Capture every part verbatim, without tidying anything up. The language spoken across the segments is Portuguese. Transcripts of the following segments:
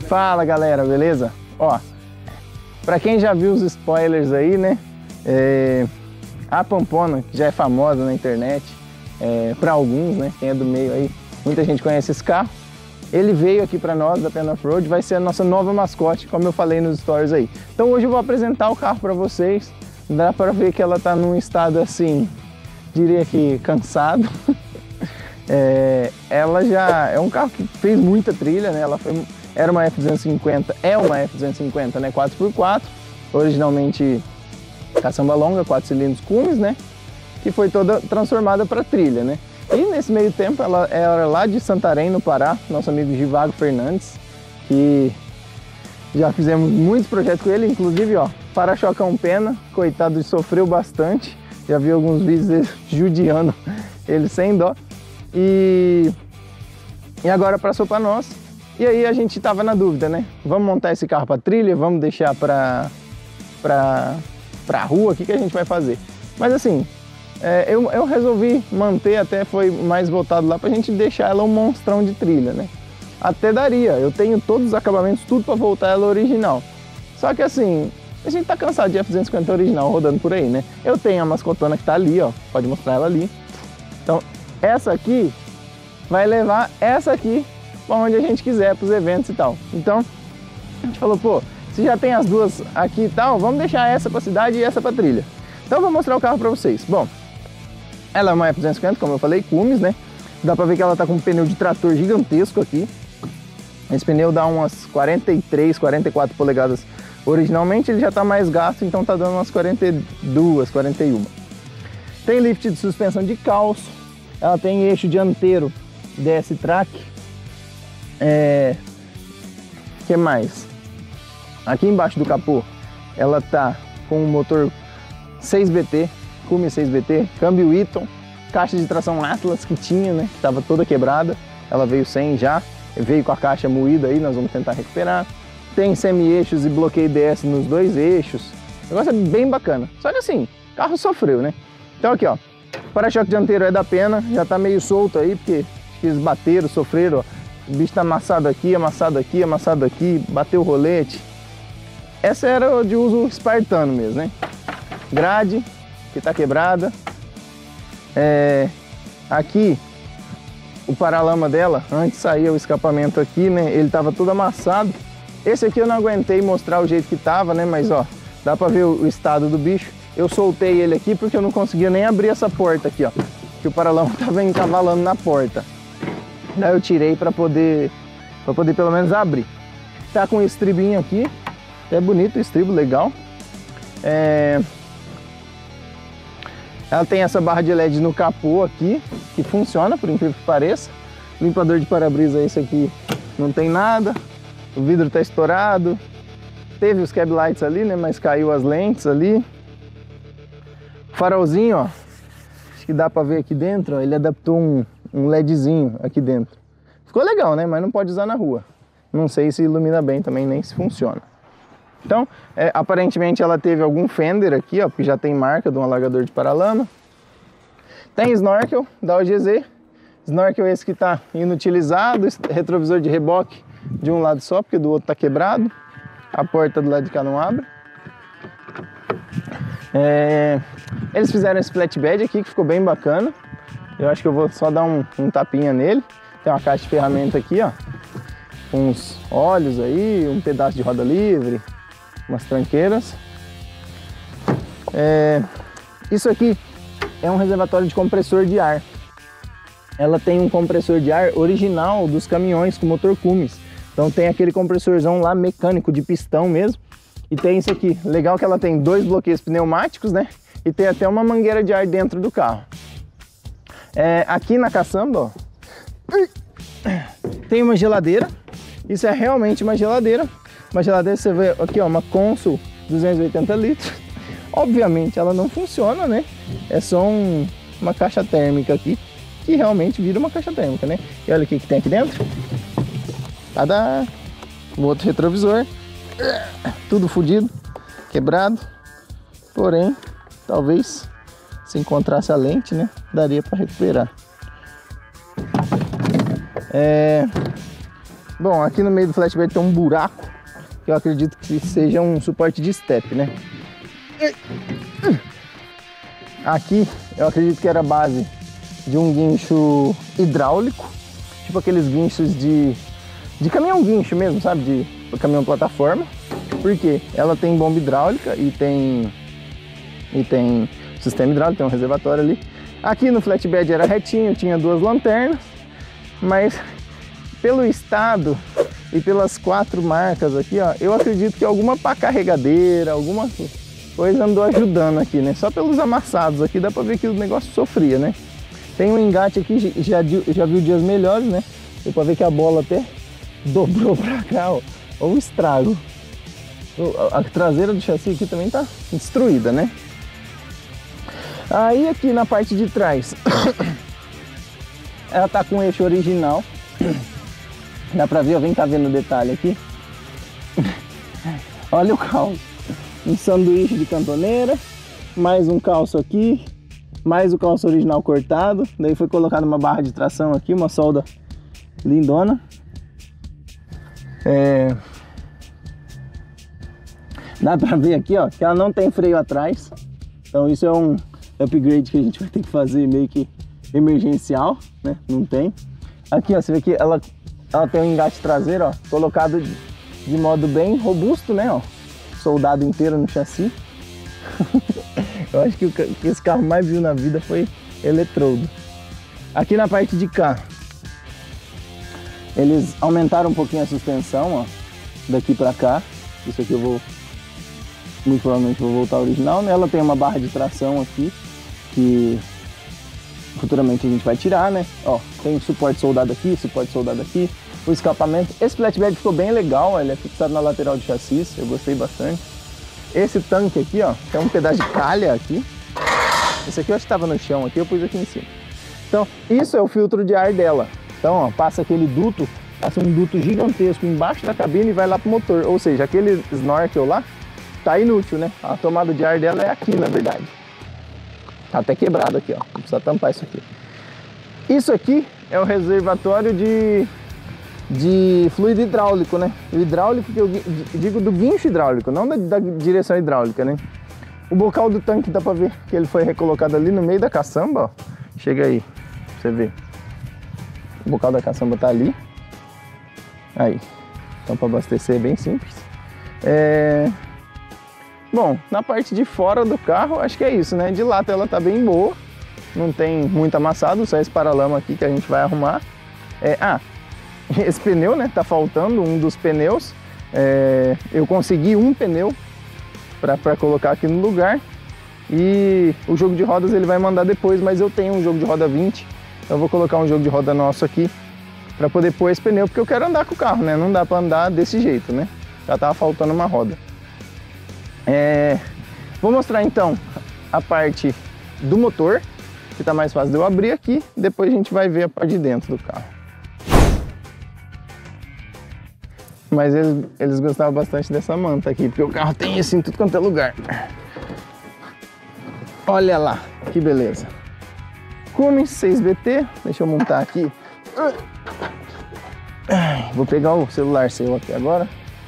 Fala galera, beleza? Ó, pra quem já viu os spoilers aí, né? É, a Pampona, que já é famosa na internet, é, pra alguns, né? Quem é do meio aí, muita gente conhece esse carro. Ele veio aqui pra nós, da Pen Offroad, vai ser a nossa nova mascote, como eu falei nos stories aí. Então hoje eu vou apresentar o carro pra vocês. Dá pra ver que ela tá num estado assim, diria que cansado. É, ela já é um carro que fez muita trilha, né? Ela foi, era uma F duzentos e cinquenta, é uma F duzentos e cinquenta, né? quatro por quatro, originalmente caçamba longa, quatro cilindros Cummins, né? Que foi toda transformada para trilha, né? E nesse meio tempo ela era lá de Santarém, no Pará, nosso amigo Givago Fernandes, que já fizemos muitos projetos com ele, inclusive, ó, para-chocão Pena, coitado, sofreu bastante. Já vi alguns vídeos dele judiando ele sem dó. E, e agora passou para nós. E aí a gente tava na dúvida, né? Vamos montar esse carro para trilha, vamos deixar para para para rua, o que que a gente vai fazer? Mas assim, é, eu, eu resolvi manter, até foi mais voltado lá pra gente deixar ela um monstrão de trilha, né? Até daria, eu tenho todos os acabamentos, tudo para voltar ela original. Só que assim, a gente tá cansado de F duzentos e cinquenta original rodando por aí, né? Eu tenho a mascotona que tá ali, ó, pode mostrar ela ali. Então, essa aqui vai levar essa aqui para onde a gente quiser, para os eventos e tal. Então, a gente falou, pô, se já tem as duas aqui e tal, vamos deixar essa para cidade e essa para trilha. Então, eu vou mostrar o carro para vocês. Bom, ela é uma F duzentos e cinquenta, como eu falei, Cummins, né? Dá para ver que ela tá com um pneu de trator gigantesco aqui. Esse pneu dá umas quarenta e três, quarenta e quatro polegadas. Originalmente ele já tá mais gasto, então tá dando umas quarenta e duas, quarenta e uma. Tem lift de suspensão de calço. Ela tem eixo dianteiro D S Track. É... que mais? Aqui embaixo do capô ela tá com o motor seis B T, Cummins seis B T, câmbio Eaton, caixa de tração Atlas que tinha, né? Que tava toda quebrada. Ela veio sem já, veio com a caixa moída aí, nós vamos tentar recuperar. Tem semi-eixos e bloqueio D S nos dois eixos. O negócio é bem bacana. Só que assim, o carro sofreu, né? Então aqui, ó. O para-choque dianteiro é da Pena, já tá meio solto aí, porque acho que eles bateram, sofreram, ó. O bicho tá amassado aqui, amassado aqui, amassado aqui, bateu o rolete. Essa era de uso espartano mesmo, né? Grade, que tá quebrada. É... Aqui, o paralama dela, antes saía o escapamento aqui, né? Ele tava todo amassado. Esse aqui eu não aguentei mostrar o jeito que tava, né? Mas, ó, dá pra ver o estado do bicho. Eu soltei ele aqui porque eu não conseguia nem abrir essa porta aqui, ó. Que o paralama tava encavalando na porta. Daí eu tirei para poder, para poder pelo menos abrir. Tá com um estribinho aqui. É bonito o estribo, legal. É... Ela tem essa barra de L E D no capô aqui, que funciona, por incrível que pareça. Limpador de para-brisa, esse aqui não tem nada. O vidro tá estourado. Teve os cab lights ali, né? Mas caiu as lentes ali. Farolzinho, ó, acho que dá pra ver aqui dentro, ó, ele adaptou um, um LEDzinho aqui dentro. Ficou legal, né? Mas não pode usar na rua. Não sei se ilumina bem também, nem se funciona. Então, é, aparentemente ela teve algum fender aqui, ó, porque já tem marca de um alargador de paralama. Tem snorkel da O G Z. Snorkel esse que tá inutilizado, retrovisor de reboque de um lado só, porque do outro tá quebrado. A porta do lado de cá não abre. É... Eles fizeram esse flatbed aqui que ficou bem bacana. Eu acho que eu vou só dar um, um tapinha nele. Tem uma caixa de ferramenta aqui, ó, uns óleos aí, um pedaço de roda livre, umas tranqueiras. É... Isso aqui é um reservatório de compressor de ar. Ela tem um compressor de ar original dos caminhões com motor Cummins. Então tem aquele compressorzão lá mecânico de pistão mesmo. E tem isso aqui, legal que ela tem dois bloqueios pneumáticos, né? E tem até uma mangueira de ar dentro do carro. É, aqui na caçamba, ó, tem uma geladeira. Isso é realmente uma geladeira. Uma geladeira, você vê aqui, ó, uma Consul duzentos e oitenta litros. Obviamente ela não funciona, né? É só um, uma caixa térmica aqui, que realmente vira uma caixa térmica, né? E olha o que que tem aqui dentro. Cada o outro retrovisor. Tudo fodido, quebrado. Porém, talvez se encontrasse a lente, né, daria para recuperar. É... Bom, aqui no meio do flatbed tem um buraco, que eu acredito que seja um suporte de step, né? Aqui eu acredito que era a base de um guincho hidráulico, tipo aqueles guinchos de, de caminhão guincho mesmo, sabe? De caminhão plataforma. Porque ela tem bomba hidráulica e tem, e tem sistema hidráulico, tem um reservatório ali. Aqui no flatbed era retinho, tinha duas lanternas, mas pelo estado e pelas quatro marcas aqui, ó, eu acredito que alguma pá carregadeira, alguma coisa andou ajudando aqui, né? Só pelos amassados aqui dá pra ver que o negócio sofria, né? Tem um engate aqui, já, já viu dias melhores, né? Deu pra ver que a bola até dobrou pra cá, ó. Olha o estrago. A traseira do chassi aqui também tá destruída, né? Aí aqui na parte de trás, ela tá com o eixo original. Dá pra ver, ó, vem cá vendo o detalhe aqui. Olha o calço. Um sanduíche de cantoneira, mais um calço aqui, mais o calço original cortado. Daí foi colocada uma barra de tração aqui, uma solda lindona. É... Dá pra ver aqui, ó, que ela não tem freio atrás. Então isso é um upgrade que a gente vai ter que fazer meio que emergencial, né? Não tem. Aqui, ó, você vê que ela, ela tem um engate traseiro, ó, colocado de, de modo bem robusto, né, ó. Soldado inteiro no chassi. Eu acho que o que esse carro mais viu na vida foi eletrodo. Aqui na parte de cá, eles aumentaram um pouquinho a suspensão, ó, daqui pra cá. Isso aqui eu vou, muito provavelmente vou voltar ao original, né? Ela tem uma barra de tração aqui, que futuramente a gente vai tirar, né? Ó, tem suporte soldado aqui, suporte soldado aqui, o escapamento. Esse flatbed ficou bem legal, ó, ele é fixado na lateral do chassi, eu gostei bastante. Esse tanque aqui, ó, tem um pedaço de calha aqui. Esse aqui eu acho que estava no chão aqui, eu pus aqui em cima. Então, isso é o filtro de ar dela. Então, ó, passa aquele duto, passa um duto gigantesco embaixo da cabine e vai lá pro motor. Ou seja, aquele snorkel lá tá inútil, né? A tomada de ar dela é aqui, na verdade. Tá até quebrado aqui, ó. Precisa tampar isso aqui. Isso aqui é o reservatório de, de fluido hidráulico, né? O hidráulico que eu digo do guincho hidráulico, não da, da direção hidráulica, né? O bocal do tanque dá pra ver que ele foi recolocado ali no meio da caçamba, ó. Chega aí, pra você ver. O bocal da caçamba tá ali. Aí. Então para abastecer é bem simples. É... Bom, na parte de fora do carro, acho que é isso, né? De lata ela tá bem boa. Não tem muito amassado, só esse paralama aqui que a gente vai arrumar. É... Ah, esse pneu, né? Tá faltando um dos pneus. É... Eu consegui um pneu para colocar aqui no lugar. E o jogo de rodas ele vai mandar depois, mas eu tenho um jogo de roda vinte. Então eu vou colocar um jogo de roda nosso aqui para poder pôr esse pneu, porque eu quero andar com o carro, né? Não dá para andar desse jeito, né? Já tava faltando uma roda. É... Vou mostrar então a parte do motor, que tá mais fácil de eu abrir aqui. Depois a gente vai ver a parte de dentro do carro. Mas eles, eles gostavam bastante dessa manta aqui, porque o carro tem isso em tudo quanto é lugar. Olha lá, que beleza. Cummins seis B T, deixa eu montar aqui. Vou pegar o celular seu aqui agora.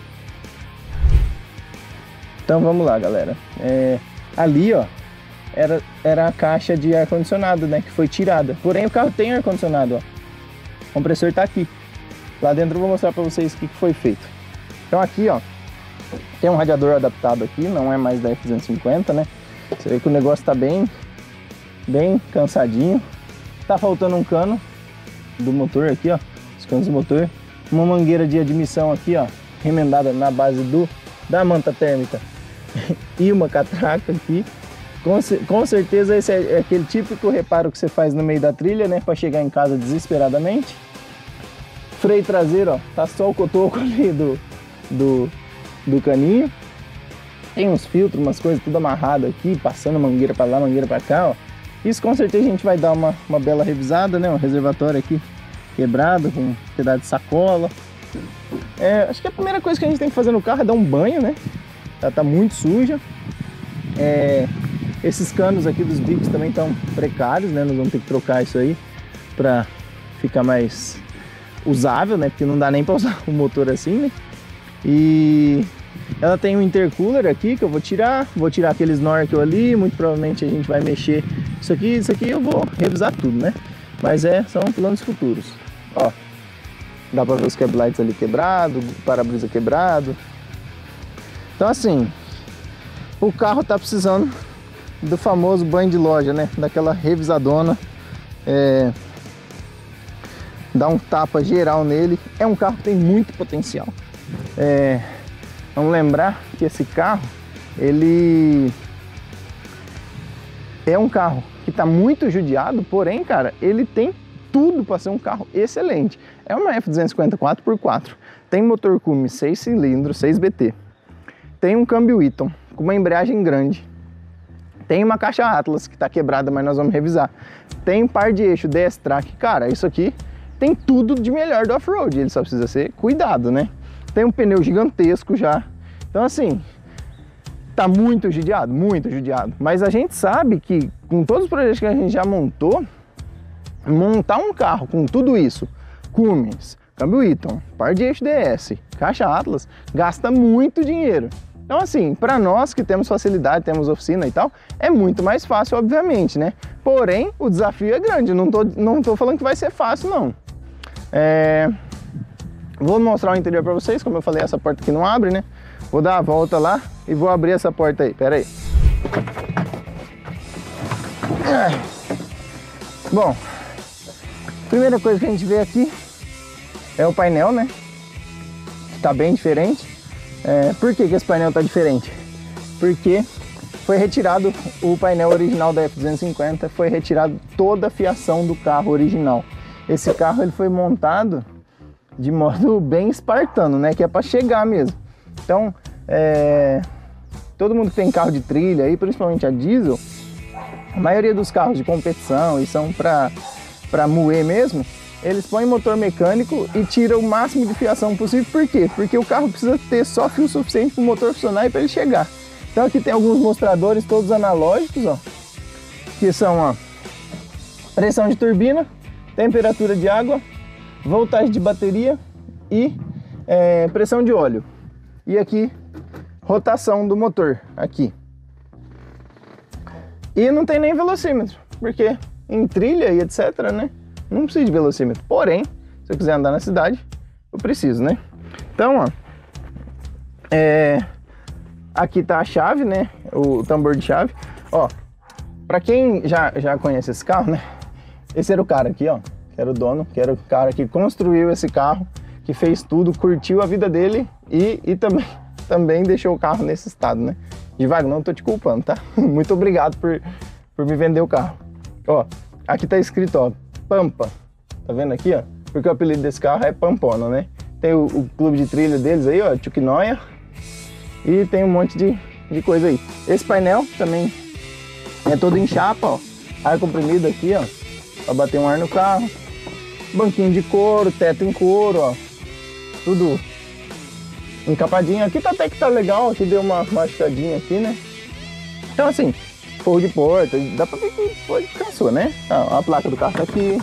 Então vamos lá, galera. É, ali, ó, era, era a caixa de ar-condicionado, né, que foi tirada. Porém, o carro tem ar-condicionado, ó. O compressor tá aqui. Lá dentro eu vou mostrar pra vocês o que foi feito. Então aqui, ó, tem um radiador adaptado aqui, não é mais da F duzentos e cinquenta, né? Você vê que o negócio tá bem, bem cansadinho. Tá faltando um cano do motor aqui, ó, os canos do motor. Uma mangueira de admissão aqui, ó, remendada na base do, da manta térmica. E uma catraca aqui. Com, com certeza esse é aquele típico reparo que você faz no meio da trilha, né, para chegar em casa desesperadamente. Freio traseiro, ó, tá só o cotoco ali do, do, do caninho. Tem uns filtros, umas coisas tudo amarrado aqui, passando mangueira para lá, mangueira para cá, ó. Isso com certeza a gente vai dar uma, uma bela revisada, né? Um reservatório aqui quebrado, com um pedaço de sacola. É, acho que a primeira coisa que a gente tem que fazer no carro é dar um banho, né? Ela tá muito suja. É, esses canos aqui dos bicos também estão precários, né? Nós vamos ter que trocar isso aí para ficar mais usável, né? Porque não dá nem para usar o motor assim, né? E ela tem um intercooler aqui que eu vou tirar, vou tirar aquele snorkel ali, muito provavelmente a gente vai mexer isso aqui, isso aqui eu vou revisar tudo, né? Mas é, são planos futuros. Ó, dá para ver os cab lights ali quebrado, o para-brisa quebrado. Então assim, o carro tá precisando do famoso banho de loja, né? Daquela revisadona, é, dar um tapa geral nele. É um carro que tem muito potencial. É, vamos lembrar que esse carro, ele é um carro que está muito judiado, porém, cara, ele tem tudo para ser um carro excelente. É uma F duzentos e cinquenta quatro por quatro, tem motor Cummins seis cilindros, seis B T, tem um câmbio Eaton com uma embreagem grande, tem uma caixa Atlas que está quebrada, mas nós vamos revisar, tem um par de eixo D S-Track, cara, isso aqui tem tudo de melhor do off-road, ele só precisa ser cuidado, né? Tem um pneu gigantesco já, então assim, tá muito judiado, muito judiado, mas a gente sabe que com todos os projetos que a gente já montou, montar um carro com tudo isso, Cummins, câmbio Eaton, par de eixo D S, caixa Atlas, gasta muito dinheiro. Então assim, para nós que temos facilidade, temos oficina e tal, é muito mais fácil, obviamente, né? Porém, o desafio é grande, não tô, não tô falando que vai ser fácil, não. É... Vou mostrar o interior para vocês, como eu falei, essa porta aqui não abre, né? Vou dar a volta lá e vou abrir essa porta aí, pera aí. Bom, primeira coisa que a gente vê aqui é o painel, né? Tá bem diferente. É, por que que esse painel tá diferente? Porque foi retirado o painel original da F duzentos e cinquenta, foi retirado toda a fiação do carro original. Esse carro ele foi montado de modo bem espartano, né? Que é para chegar mesmo. Então, é, todo mundo que tem carro de trilha aí, principalmente a diesel, a maioria dos carros de competição e são para para moer mesmo, eles põem motor mecânico e tiram o máximo de fiação possível. Por quê? Porque o carro precisa ter só fio suficiente para o motor funcionar e para ele chegar. Então aqui tem alguns mostradores todos analógicos, ó, que são, ó, pressão de turbina, temperatura de água, voltagem de bateria e é, pressão de óleo. E aqui, rotação do motor, aqui. E não tem nem velocímetro, porque em trilha e etc, né, não precisa de velocímetro. Porém, se eu quiser andar na cidade, eu preciso, né? Então, ó, é, aqui tá a chave, né, o tambor de chave. Ó, pra quem já, já conhece esse carro, né, esse era o cara aqui, ó, que era o dono, que era o cara que construiu esse carro, que fez tudo, curtiu a vida dele e, e também, também deixou o carro nesse estado, né? E Wagner, não tô te culpando, tá? Muito obrigado por, por me vender o carro. Ó, aqui tá escrito, ó, Pampa. Tá vendo aqui, ó? Porque o apelido desse carro é Pampona, né? Tem o, o clube de trilha deles aí, ó, Chuquinoia. E tem um monte de, de coisa aí. Esse painel também é todo em chapa, ó. Ar comprimido aqui, ó, pra bater um ar no carro. Banquinho de couro, teto em couro, ó. Tudo encapadinho. Aqui tá até que tá legal, aqui deu uma machucadinha aqui, né? Então assim, forro de porta, dá pra ver que foi, cansou, né? Ah, a placa do carro tá aqui.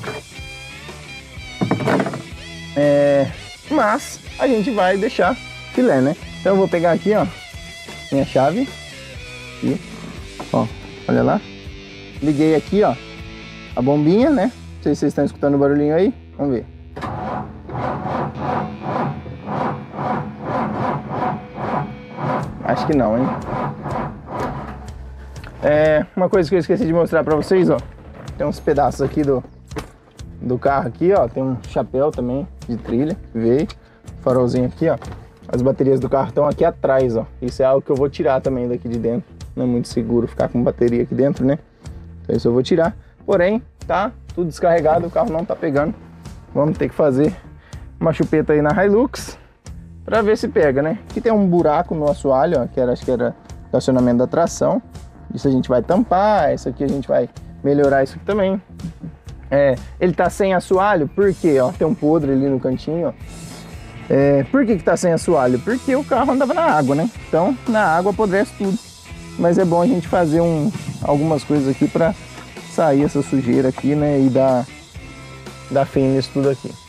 É, mas a gente vai deixar filé, né? Então eu vou pegar aqui, ó, minha chave. Aqui, ó, olha lá. Liguei aqui, ó, a bombinha, né? Não sei se vocês estão escutando o barulhinho aí. Vamos ver. Acho que não, hein? É, uma coisa que eu esqueci de mostrar pra vocês, ó. Tem uns pedaços aqui do, do carro aqui, ó. Tem um chapéu também de trilha, veio. Farolzinho aqui, ó. As baterias do carro estão aqui atrás, ó. Isso é algo que eu vou tirar também daqui de dentro. Não é muito seguro ficar com bateria aqui dentro, né? Então isso eu vou tirar. Porém, tá tudo descarregado, o carro não tá pegando. Vamos ter que fazer uma chupeta aí na Hilux pra ver se pega, né? Aqui tem um buraco no assoalho, ó, que era, acho que era estacionamento da tração. Isso a gente vai tampar, isso aqui a gente vai melhorar isso aqui também. É, ele tá sem assoalho, por quê? Ó, tem um podre ali no cantinho, ó. É, por que que tá sem assoalho? Porque o carro andava na água, né? Então, na água apodrece tudo. Mas é bom a gente fazer um, algumas coisas aqui pra sair essa sujeira aqui, né? E dar, dar fim nisso tudo aqui.